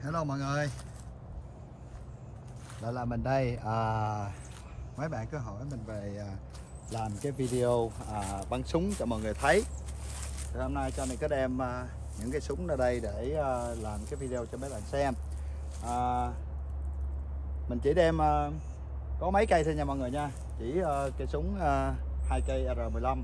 Hello mọi người, lại là mình đây. Mấy bạn cứ hỏi mình về làm cái video bắn súng cho mọi người thấy. Thì hôm nay cho mình có đem những cái súng ra đây để làm cái video cho mấy bạn xem. Mình chỉ đem có mấy cây thôi nha mọi người nha, chỉ cây súng 2 cây R15.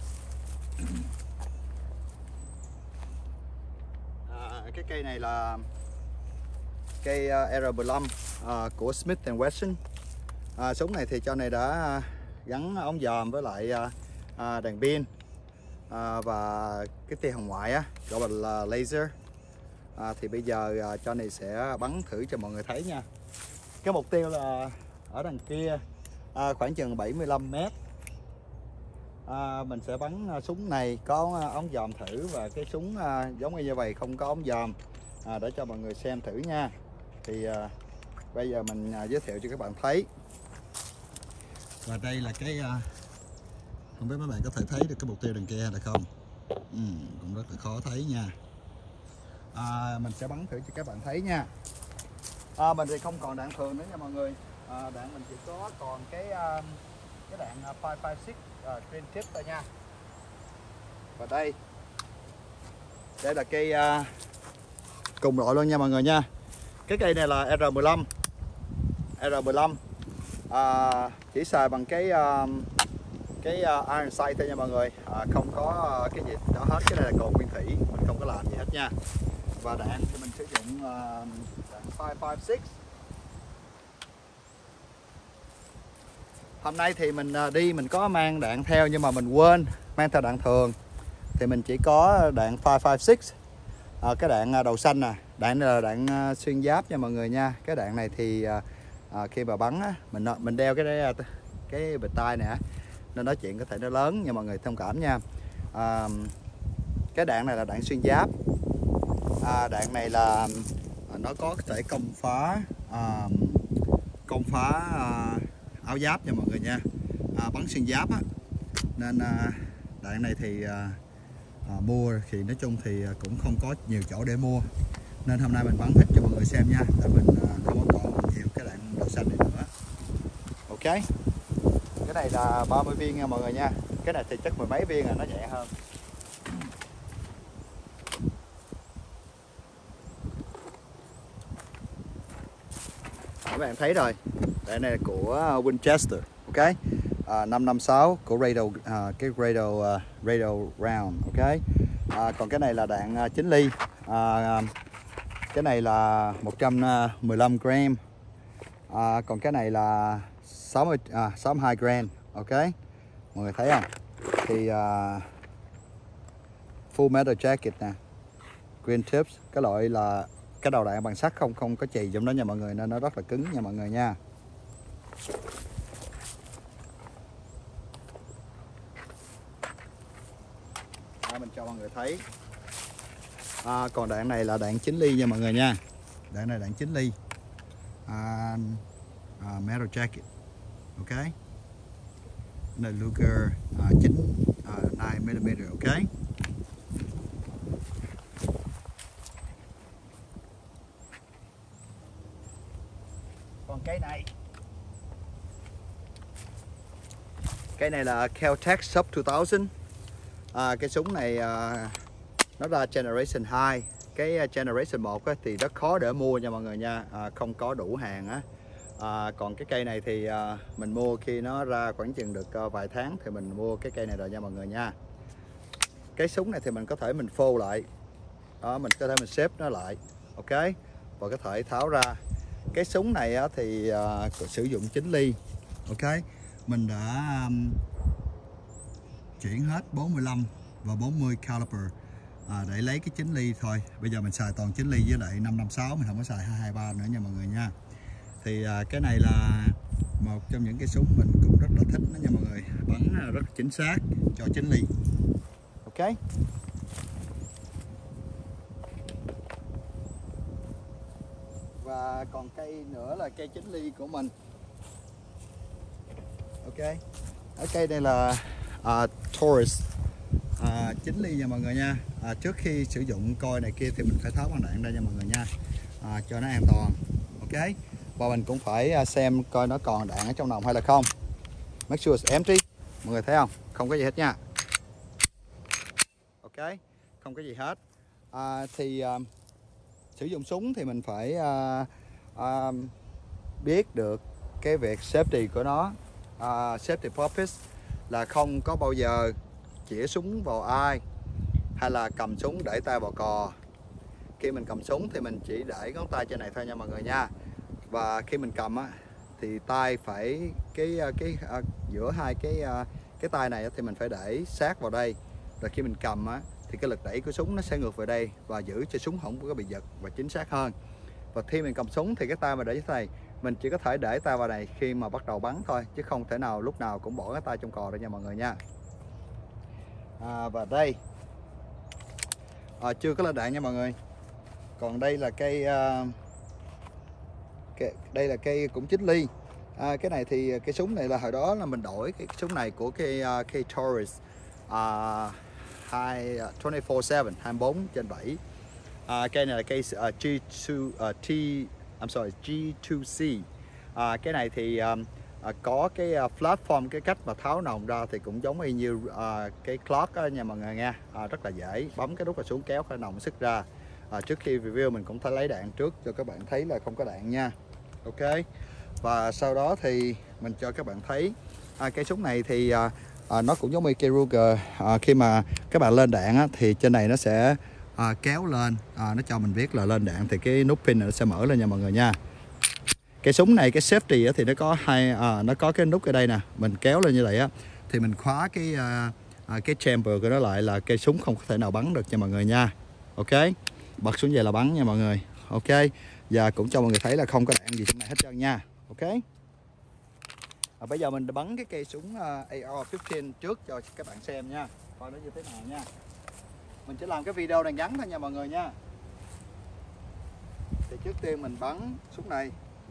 Cái cây này là cây R15 của Smith & Wesson. Súng này thì cho này đã gắn ống dòm với lại đèn pin và cái tia hồng ngoại gọi là laser. Thì bây giờ cho này sẽ bắn thử cho mọi người thấy nha. Cái mục tiêu là ở đằng kia khoảng chừng 75 m. Mình sẽ bắn súng này có ống dòm thử, và cái súng giống như vậy không có ống dòm, để cho mọi người xem thử nha. Thì bây giờ mình giới thiệu cho các bạn thấy. Và đây là cái không biết mấy bạn có thể thấy được cái mục tiêu đằng kia được không? Cũng rất là khó thấy nha. Mình sẽ bắn thử cho các bạn thấy nha. Mình thì không còn đạn thường nữa nha mọi người. Đạn mình chỉ có còn cái đạn 556 green tip thôi nha. Và đây là cây cùng loại luôn nha mọi người nha. Cái cây này là R15 chỉ xài bằng cái iron sight thôi nha mọi người, không có cái gì đó hết. Cái này là cồn nguyên thủy, mình không có làm gì hết nha. Và đạn thì mình sử dụng đạn 556. Hôm nay thì mình đi mình có mang đạn theo, nhưng mà mình quên mang theo đạn thường, thì mình chỉ có đạn 556, cái đạn đầu xanh nè. Đạn này là đạn xuyên giáp nha mọi người nha. Cái đạn này thì khi mà bắn mình đeo cái bịch tai nè, nên nói chuyện có thể nó lớn nha mọi người thông cảm nha. Cái đạn này là đạn xuyên giáp. Đạn này là nó có thể công phá áo giáp nha mọi người nha. Bắn xuyên giáp nên đạn này thì mua thì nói chung thì cũng không có nhiều chỗ để mua, nên hôm nay mình bắn hết cho mọi người xem nha, tại mình không có còn nhiều cái đạn đầu xanh này nữa. Ok, cái này là 30 viên nha mọi người nha. Cái này thì chắc mười mấy viên, nó nhẹ hơn. Các bạn thấy rồi, đạn này là của Winchester. Ok, 556 của cái radio round. Ok, còn cái này là đạn 9 ly. Cái này là 115 gram. Còn cái này là 62 gram. Ok, mọi người thấy không? Thì full metal jacket nè, green tips. Cái loại là cái đầu đạn bằng sắt, không có chì trong đó nha mọi người, nên nó rất là cứng nha mọi người nha. Mình cho mọi người thấy. Còn đạn này là đạn 9 ly nha mọi người nha. Đạn này đạn 9 ly, metal jacket. Ok, này Luger 9mm. Ok, còn cây này là Kel-Tec Sub 2000. Cái súng này nó ra Generation 2. Cái Generation 1 thì rất khó để mua nha mọi người nha, không có đủ hàng còn cái cây này thì mình mua khi nó ra khoảng chừng được vài tháng, thì mình mua cái cây này rồi nha mọi người nha. Cái súng này thì mình có thể mình fold lại đó, mình có thể mình xếp nó lại. Ok, và có thể tháo ra. Cái súng này thì sử dụng 9 ly. Ok, mình đã chuyển hết 45 và 40 caliber để lấy cái 9 ly thôi. Bây giờ mình xài toàn 9 ly với lại 556, mình không có xài 223 nữa nha mọi người nha. Thì cái này là một trong những cái súng mình cũng rất là thích đó nha mọi người, bắn rất chính xác cho 9 ly. Ok, và còn cây nữa là cây 9 ly của mình. Ok, ở cây này là Taurus 9 ly nha mọi người nha. Trước khi sử dụng coi này kia thì mình phải tháo băng đạn ra nha mọi người nha. cho nó an toàn. Ok, và mình cũng phải xem coi nó còn đạn ở trong nòng hay là không. Make sure it's empty. Mọi người thấy không? Không có gì hết nha. Ok, không có gì hết. Sử dụng súng thì mình phải biết được cái việc safety của nó. Safety purpose là không có bao giờ chĩa súng vào ai hay là cầm súng để tay vào cò. Khi mình cầm súng thì mình chỉ để ngón tay trên này thôi nha mọi người nha. Và khi mình cầm á thì tay phải giữa hai cái tay này thì mình phải để sát vào đây. Rồi khi mình cầm á thì cái lực đẩy của súng nó sẽ ngược về đây và giữ cho súng không có bị giật và chính xác hơn. Và khi mình cầm súng thì cái tay mà để như thế này, mình chỉ có thể để tay vào này khi mà bắt đầu bắn thôi, chứ không thể nào lúc nào cũng bỏ cái tay trong cò đâu nha mọi người nha. Và đây chưa có lên đạn nha mọi người. Còn đây là đây là cây cũng 9 ly. Cái này thì cái súng này là hồi đó là mình đổi cái súng này của cây Taurus 24/7 24/7. Cây này là cây G2C. Cái này thì có cái platform, cái cách mà tháo nòng ra thì cũng giống y như cái clock đó nha mọi người nha. Rất là dễ, bấm cái nút và xuống kéo cái nòng xuất ra. Trước khi review mình cũng phải lấy đạn trước cho các bạn thấy là không có đạn nha. Ok, và sau đó thì mình cho các bạn thấy cây súng này thì nó cũng giống như cây Ruger. Khi mà các bạn lên đạn á, thì trên này nó sẽ kéo lên, nó cho mình biết là lên đạn thì cái nút pin này nó sẽ mở lên nha mọi người nha. Cái súng này cái safety á, thì nó có nó có cái nút ở đây nè, mình kéo lên như vậy á thì mình khóa cái chamber của nó lại, là cây súng không có thể nào bắn được nha mọi người nha. Ok, bật xuống vậy là bắn nha mọi người. Ok, và cũng cho mọi người thấy là không có đạn gì trong này hết trơn nha. Ok, bây giờ mình bắn cái cây súng AR-15 trước cho các bạn xem nha, coi nó như thế nào nha. Mình sẽ làm cái video này ngắn thôi nha mọi người nha. Thì trước tiên mình bắn súng này.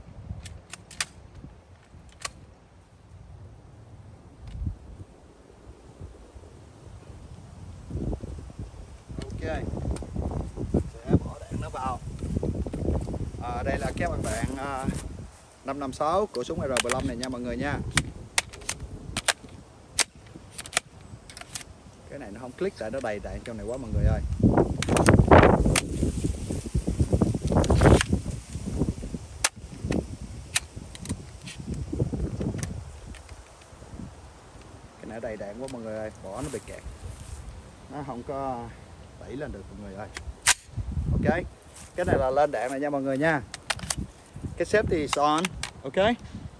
Ok, sẽ bỏ đạn nó vào. Đây là cái băng đạn 556 của súng R15 này nha mọi người nha. Cái này nó không click tại nó đầy đạn trong này quá mọi người ơi. Cái này đầy đạn quá mọi người ơi, bỏ nó bị kẹt, nó không có đẩy lên được mọi người ơi. Ok, cái này là lên đạn này nha mọi người nha. Cái safety is on. Ok,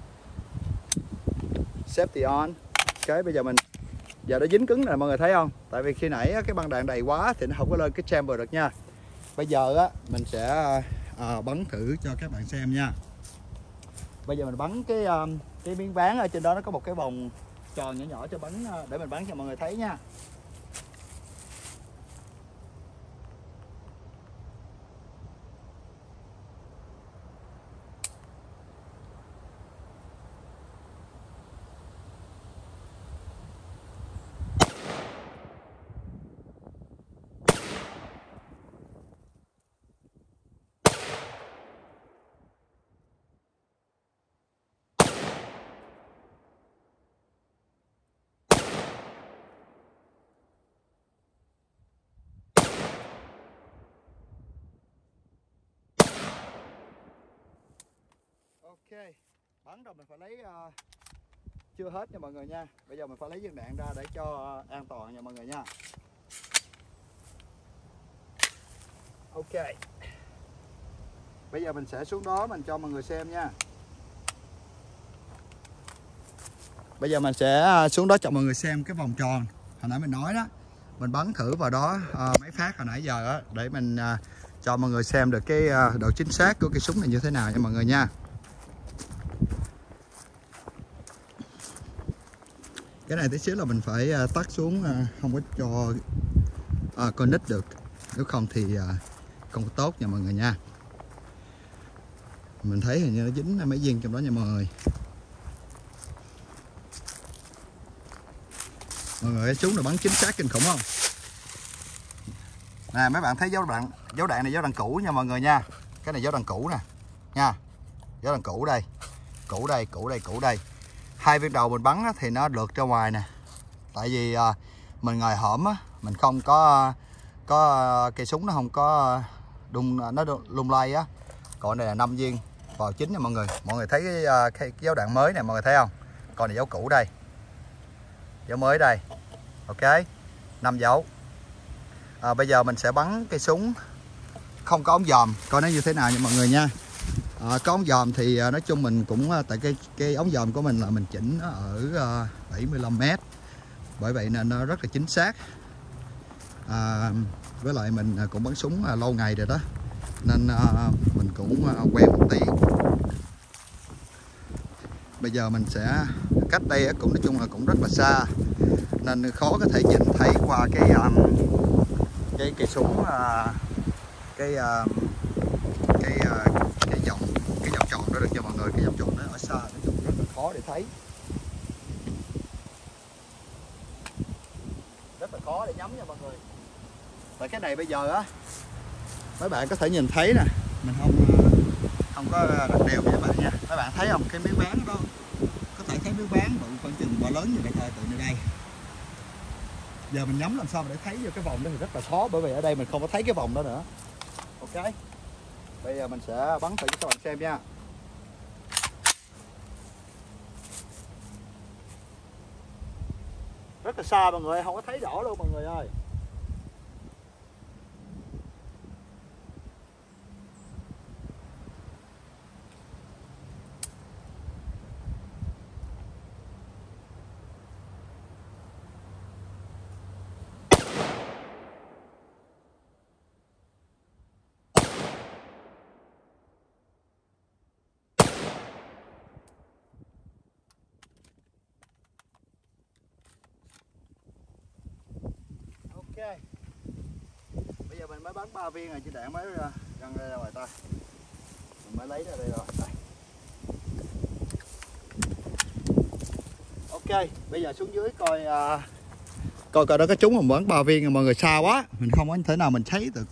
safety on. Ok, bây giờ giờ nó dính cứng này mọi người thấy không? Tại vì khi nãy cái băng đạn đầy quá thì nó không có lên cái chamber được nha. Bây giờ á mình sẽ bắn thử cho các bạn xem nha. Bây giờ mình bắn cái miếng ván ở trên đó, nó có một cái vòng tròn nhỏ nhỏ cho bắn, để mình bắn cho mọi người thấy nha. Ok, bắn rồi mình phải lấy chưa hết nha mọi người nha. Bây giờ mình phải lấy viên đạn ra để cho an toàn nha mọi người nha. Ok, bây giờ mình sẽ xuống đó mình cho mọi người xem nha. Bây giờ mình sẽ xuống đó cho mọi người xem cái vòng tròn hồi nãy mình nói đó. Mình bắn thử vào đó mấy phát hồi nãy giờ đó, để mình cho mọi người xem được cái độ chính xác của cái súng này như thế nào nha mọi người nha. Cái này tí xíu là mình phải tắt xuống, không có cho con nít được, nếu không thì không có tốt nha mọi người nha. Mình thấy hình như nó dính mấy viên trong đó nha mọi người. Mọi người cái súng này bắn chính xác kinh khủng không? Nè mấy bạn thấy dấu đạn này dấu đạn cũ nha mọi người nha. Cái này dấu đằng cũ nè nha, dấu đằng cũ đây, cũ đây, cũ đây, cũ đây. Hai viên đầu mình bắn thì nó lượt ra ngoài nè, tại vì mình ngồi hổm á, mình không có cây súng nó không có nó lung lay á. Còn này là 5 viên vào chính nha mọi người thấy cái dấu đạn mới nè, mọi người thấy không? Còn này dấu cũ đây, dấu mới đây. Ok, 5 dấu. Bây giờ mình sẽ bắn cây súng không có ống dòm, coi nó như thế nào nha mọi người nha. Có ống dòm thì nói chung mình cũng tại cái ống dòm của mình là mình chỉnh nó ở 75m, bởi vậy nên nó rất là chính xác. Với lại mình cũng bắn súng lâu ngày rồi đó, nên mình cũng quen một tí. Bây giờ mình sẽ cách đây cũng nói chung là cũng rất là xa, nên khó có thể nhìn thấy qua cái súng cái vòng tròn đó được cho mọi người. Cái vòng tròn nó ở xa, nói chung rất là khó để thấy, rất là khó để nhắm nha mọi người. Và cái này bây giờ á, mấy bạn có thể nhìn thấy nè, mình không có đặt đều với các bạn nha. Các bạn thấy không, cái miếng ván đó, có thể thấy miếng ván bự khoảng chừng bò lớn như vậy thôi, từ nơi đây. Giờ mình nhắm làm sao mà để thấy vô cái vòng đó thì rất là khó, bởi vì ở đây mình không có thấy cái vòng đó nữa. Ok, bây giờ mình sẽ bắn thử cho các bạn xem nha. Rất là xa mọi người, không có thấy rõ luôn mọi người ơi. Ok, bây giờ mình mới bắn 3 viên rồi, chứ đạn mới gần ra ngoài ta. Mình mới lấy ra đây rồi. Đây. Ok, bây giờ xuống dưới coi coi đó có trúng không. Bắn 3 viên rồi mọi người, xa quá, mình không có thể nào mình thấy được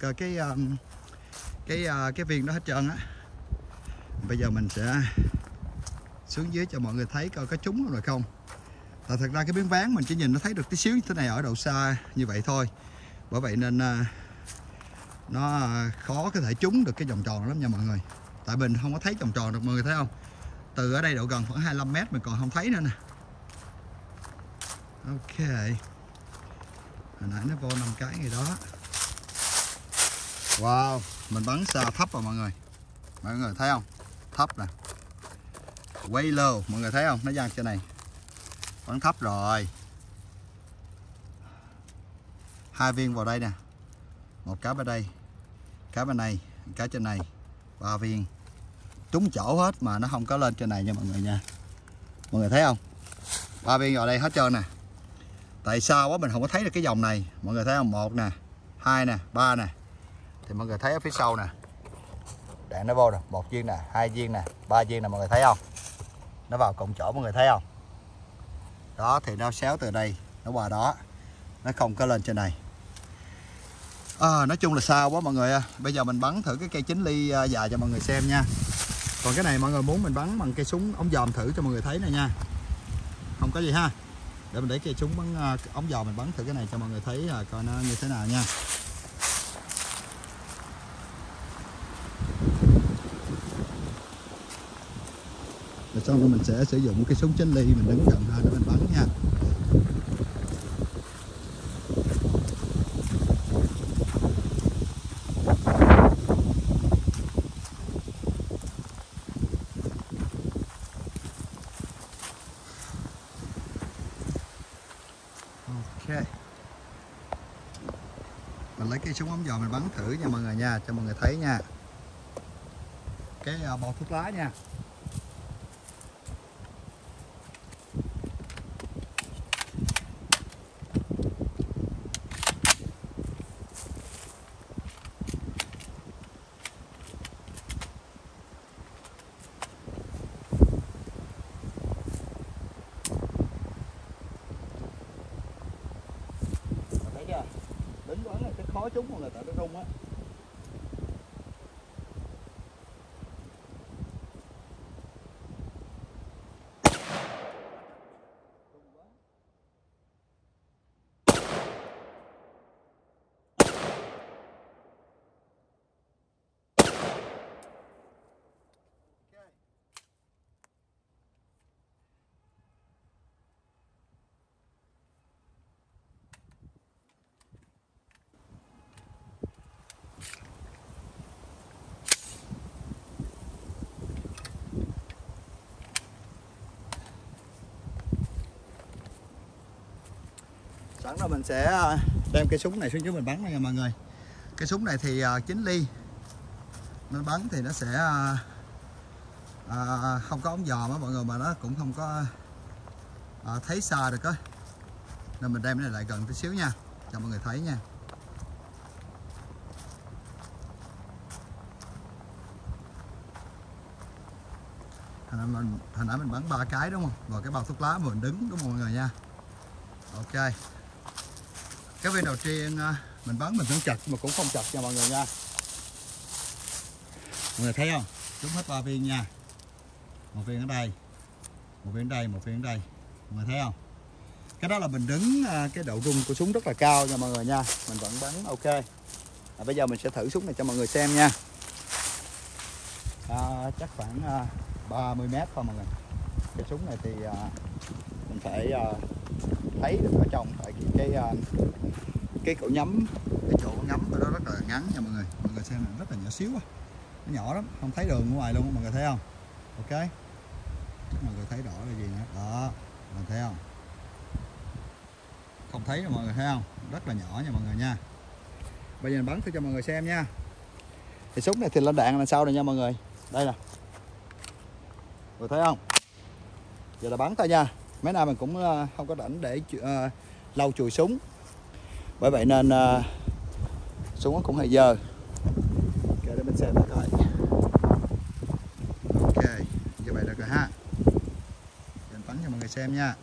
cái viên đó hết trơn á. Bây giờ mình sẽ xuống dưới cho mọi người thấy coi có trúng rồi không. Thật ra cái miếng ván mình chỉ nhìn nó thấy được tí xíu như thế này ở độ xa như vậy thôi, bởi vậy nên nó khó có thể trúng được cái vòng tròn lắm nha mọi người. Tại mình không có thấy vòng tròn được, mọi người thấy không? Từ ở đây độ gần khoảng 25m mình còn không thấy nữa nè. Ok, hồi nãy nó vô 5 cái gì đó. Wow, mình bắn xa thấp rồi mọi người thấy không? Thấp nè, way low, mọi người thấy không? Nó văng trên này, bắn thấp rồi. 2 viên vào đây nè, một cái bên đây, cái bên này, cái trên này, 3 viên trúng chỗ hết mà nó không có lên trên này nha mọi người nha. Mọi người thấy không? 3 viên vào đây hết trơn nè. Tại sao quá mình không có thấy được cái vòng này, mọi người thấy không? 1 nè, 2 nè, 3 nè, thì mọi người thấy ở phía sau nè, đạn nó vô rồi, 1 viên nè, 2 viên nè, 3 viên nè, mọi người thấy không? Nó vào cùng chỗ, mọi người thấy không? Đó, thì nó xéo từ đây nó qua đó, nó không có lên trên này. Nói chung là xa quá mọi người. Bây giờ mình bắn thử cái cây 9 ly dài cho mọi người xem nha. Còn cái này mọi người muốn mình bắn bằng cây súng ống dòm thử cho mọi người thấy này nha, không có gì ha. Để mình để cây súng bắn ống dòm mình bắn thử cái này cho mọi người thấy coi nó như thế nào nha. Rồi xong rồi mình sẽ sử dụng cái súng 9 ly, mình đứng gần hơn để mình bắn nha. Ok, mình lấy cái súng ống dòm mình bắn thử nha mọi người nha, cho mọi người thấy nha. Cái bò thuốc lá nha. Lính bắn này cái khó trúng mọi người, tại nó rung á. Bắn rồi mình sẽ đem cây súng này xuống dưới mình bắn này nha mọi người. Cái súng này thì 9 ly nên bắn thì nó sẽ không có ống dòm á mọi người, mà nó cũng không có thấy xa được á, nên mình đem cái này lại gần tí xíu nha cho mọi người thấy nha. Hồi nãy mình bắn 3 cái đúng không, rồi cái bao thuốc lá mình đứng đúng không mọi người nha. Ok, cái viên đầu tiên mình bắn mình tưởng chật mà cũng không chật nha mọi người nha. Mọi người thấy không, trúng hết 3 viên nha. Một viên ở đây, một viên ở đây, một viên ở đây, mọi người thấy không. Cái đó là mình đứng cái độ rung của súng rất là cao nha mọi người nha, mình vẫn bắn ok. Bây giờ mình sẽ thử súng này cho mọi người xem nha. Chắc khoảng 30 mét thôi mọi người. Cái súng này thì mình phải thấy được ở trong, tại cái cổ nhắm, cái chỗ ngắm của nó rất là ngắn nha mọi người. Mọi người xem rất là nhỏ xíu, nó nhỏ lắm, không thấy đường ở ngoài luôn, mọi người thấy không. Ok, mọi người thấy rõ là gì nữa đó, mọi người thấy không, không thấy rồi mọi người thấy không, rất là nhỏ nha mọi người nha. Bây giờ mình bắn thử cho mọi người xem nha. Thì súng này thì lên đạn là sau này nha mọi người, đây nè, mọi người thấy không. Giờ là bắn thôi nha, mấy nay mình cũng không có rảnh để lau chùi súng, bởi vậy nên súng nó cũng hơi dơ. Ok, để mình xem thử coi. Ok, như vậy được rồi ha. Giờ mình bắn cho mọi người xem nha.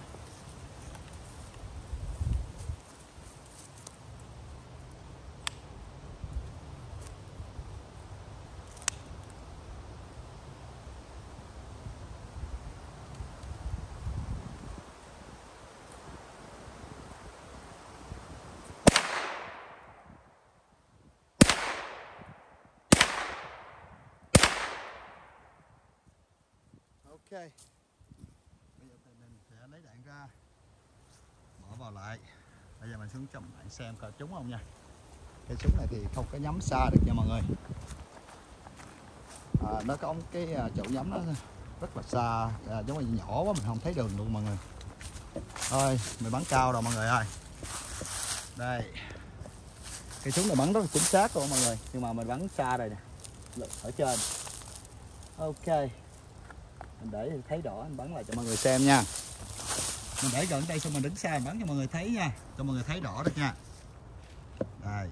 Ok, bây giờ thì mình sẽ lấy đạn ra, bỏ vào lại. Bây giờ mình xuống cho bạn xem coi trúng không nha. Cái súng này thì không có nhắm xa được nha mọi người. Nó có cái chỗ nhắm nó rất là xa, giống như nhỏ quá mình không thấy đường luôn mọi người. Thôi mình bắn cao rồi mọi người ơi. Đây, cái súng này bắn rất là chính xác luôn mọi người, nhưng mà mình bắn xa đây nè, ở trên. Ok, mình để thấy rõ, mình bắn lại cho mọi người xem nha. Mình để gần đây xong mình đứng xa mình bắn cho mọi người thấy nha, cho mọi người thấy rõ được nha. Đây.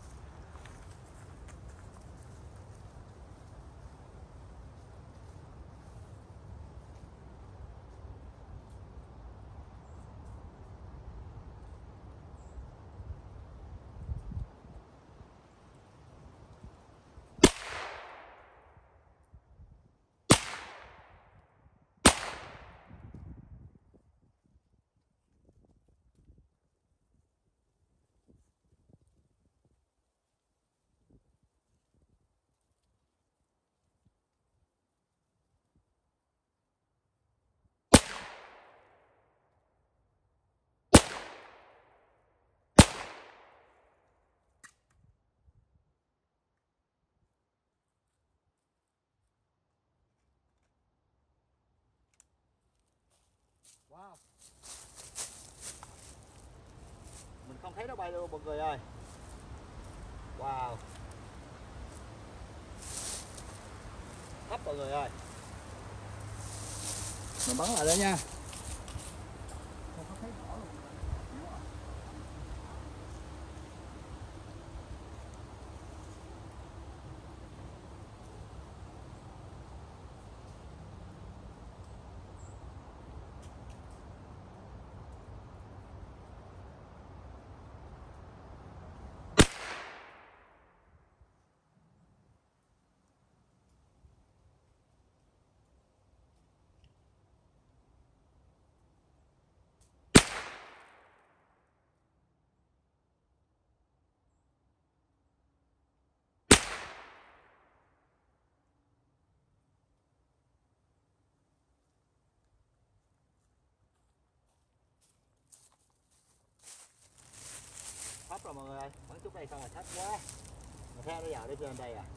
Wow, mình không thấy nó bay luôn mọi người ơi. Wow, thấp mọi người ơi. Mình bắn lại đây nha. Không có thấy rõ luôn. Thấp rồi mọi người ơi, bắn chút đây xong rồi thấp quá. Mà theo nó vào đi trên đây à.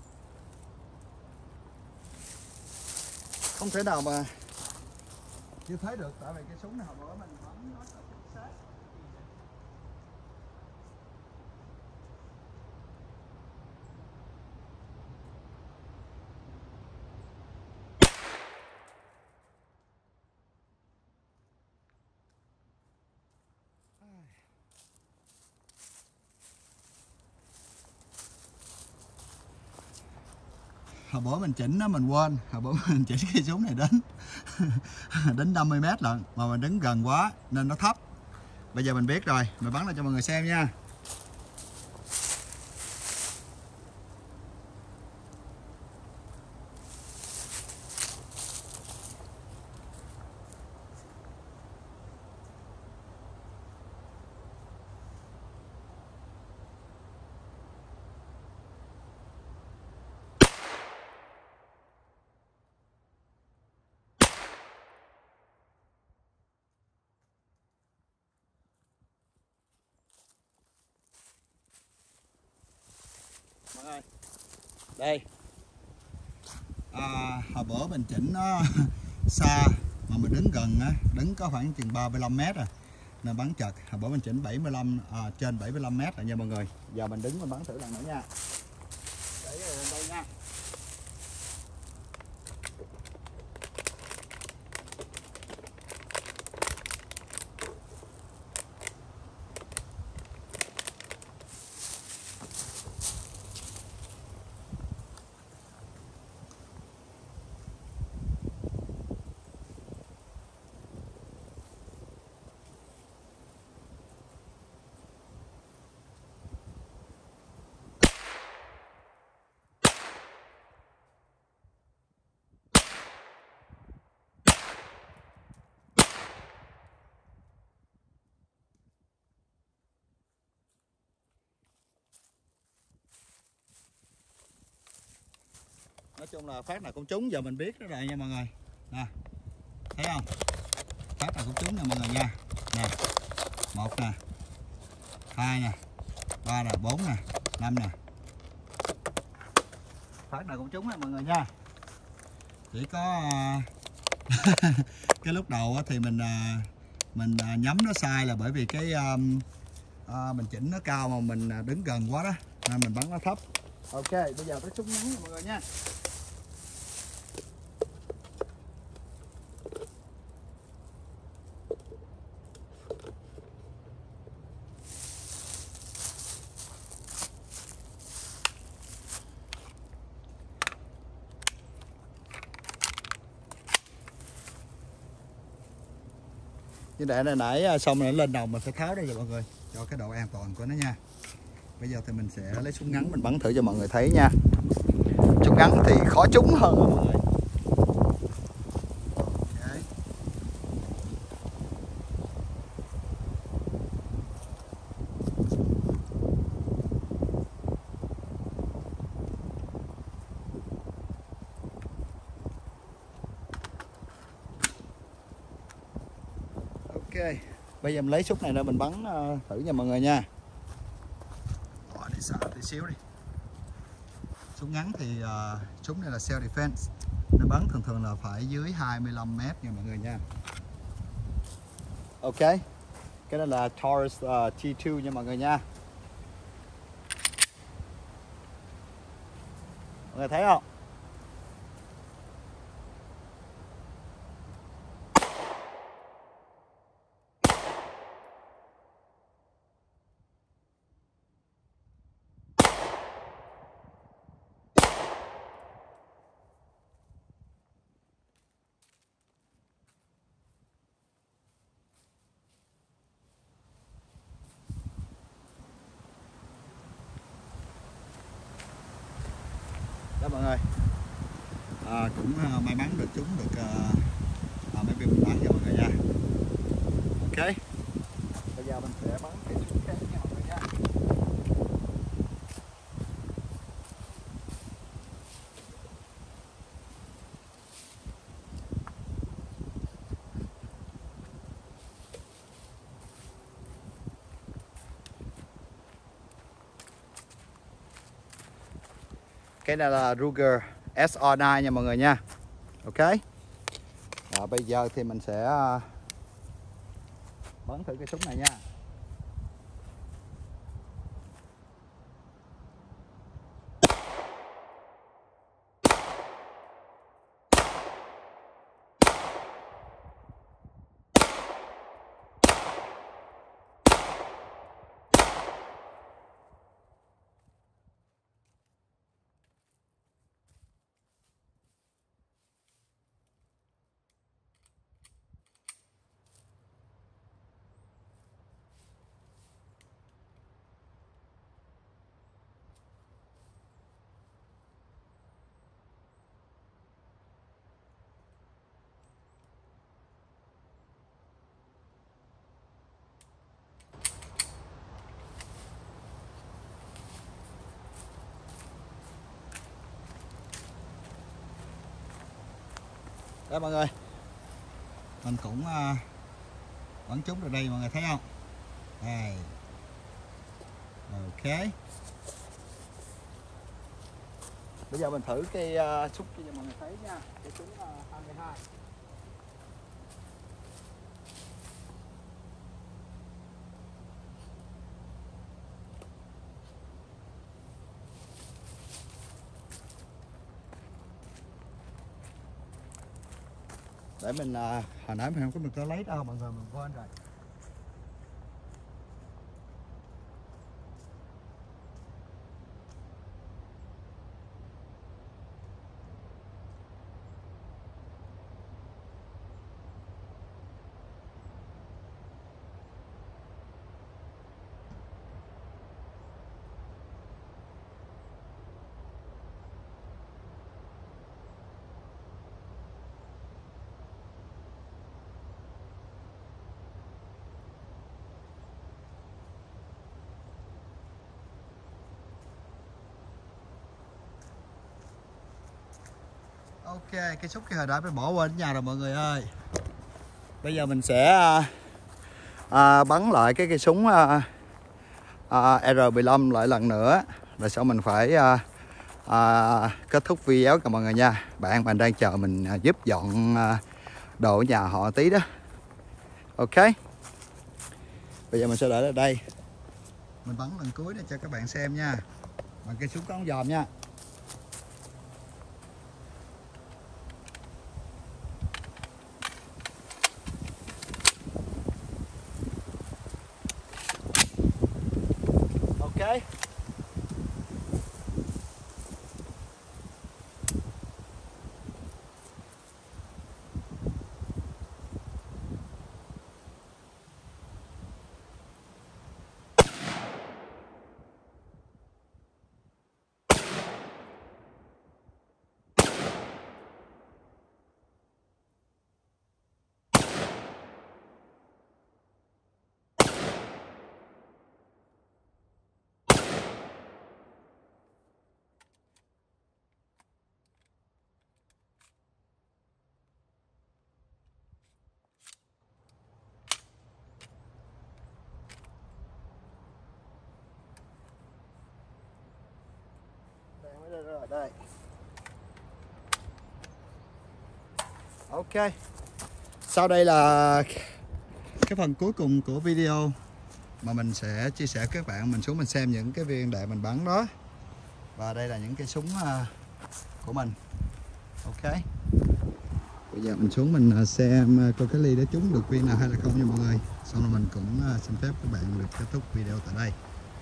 Không thể nào mà chưa thấy được, tại vì cái súng này hồi bữa mình bắn nó rất là chính xác. Hồi bữa mình chỉnh á, mình quên, hồi bữa mình chỉnh cái súng này đến đến 50 m lận, mà mình đứng gần quá nên nó thấp. Bây giờ mình biết rồi, mình bắn lên cho mọi người xem nha. Mọi người, đây hồi bữa mình chỉnh nó xa mà mình đứng gần á, đứng có khoảng chừng 35 m rồi nên bắn chật. Hồi bữa mình chỉnh 75 trên 75 m rồi nha mọi người. Giờ mình đứng mình bắn thử lần nữa nha. Để đây nha. Nói chung là phát nào cũng trúng, giờ mình biết đó rồi nha mọi người. Nè, thấy không? Phát nào cũng trúng nha mọi người nha. Nè, 1 nè, 2 nè, 3 nè, 4 nè, 5 nè. Phát nào cũng trúng nha mọi người nha. Chỉ có cái lúc đầu thì mình nhắm nó sai là bởi vì cái mình chỉnh nó cao mà mình đứng gần quá đó nên mình bắn nó thấp. Ok, bây giờ tới súng ngắn nha mọi người nha. Như để này nãy xong rồi lên đầu mình phải tháo ra rồi mọi người, cho cái độ an toàn của nó nha. Bây giờ thì mình sẽ lấy súng ngắn mình bắn thử cho mọi người thấy nha. Súng ngắn thì khó trúng hơn đó mọi người. Ok, bây giờ mình lấy súng này ra mình bắn thử nha mọi người nha. Để xả tí xíu đi. Súng ngắn thì súng này là self defense, nó bắn thường thường là phải dưới 25 m nha mọi người nha. Ok, cái đó là Taurus T2 nha mọi người nha. Mọi người thấy không? Đó mọi người, cũng may mắn được trúng được mấy viên mình bắn cho mọi người nha. Ok, bây giờ mình sẽ bắn cái súng khác nha mọi người nha. Cái này là Ruger SR9 nha mọi người nha. Ok, bây giờ thì mình sẽ bắn thử cái súng này nha. Đó mọi người, mình cũng bắn trúng rồi đây, mọi người thấy không? Đây. Ok. Bây giờ mình thử cây súng kia cho mọi người thấy nha. Cây súng 22. Để mình hồi nãy mình không có được lấy đâu mọi người, mình quên rồi. Ok, cái xúc kia hồi đã phải bỏ quên ở nhà rồi mọi người ơi. Bây giờ mình sẽ bắn lại cái cây súng R15 lại lần nữa. Rồi sau mình phải kết thúc video cho mọi người nha. Bạn mình đang chờ mình giúp dọn đồ ở nhà họ tí đó. Ok. Bây giờ mình sẽ để ở đây. Mình bắn lần cuối để cho các bạn xem nha. Bằng cây súng có ống dòm nha. Ok. Đây. Ok. Sau đây là cái phần cuối cùng của video mà mình sẽ chia sẻ với các bạn. Mình xuống mình xem những cái viên đạn mình bắn đó. Và đây là những cái súng của mình. Ok. Bây giờ mình xuống mình xem coi cái ly đã trúng được viên nào hay là không nha mọi người. Xong rồi mình cũng xin phép các bạn được kết thúc video tại đây.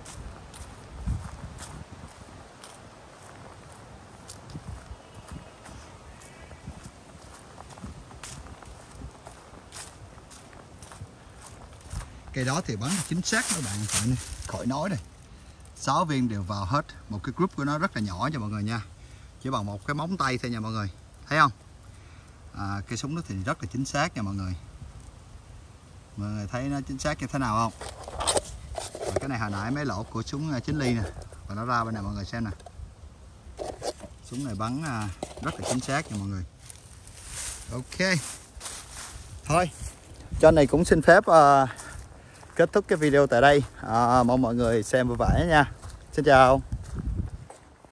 Cây đó thì bắn chính xác các bạn, khỏi nói này. 6 viên đều vào hết. Một cái group của nó rất là nhỏ cho mọi người nha. Chỉ bằng một cái móng tay thôi nha mọi người. Thấy không? Cây súng đó thì rất là chính xác nha mọi người. Mọi người thấy nó chính xác như thế nào không? Và cái này hồi nãy mấy lỗ của súng 9 ly nè. Và nó ra bên này mọi người xem nè. Súng này bắn rất là chính xác nha mọi người. Ok. Thôi, cho này cũng xin phép kết thúc cái video tại đây. Mong mọi người xem vui vẻ nha. Xin chào.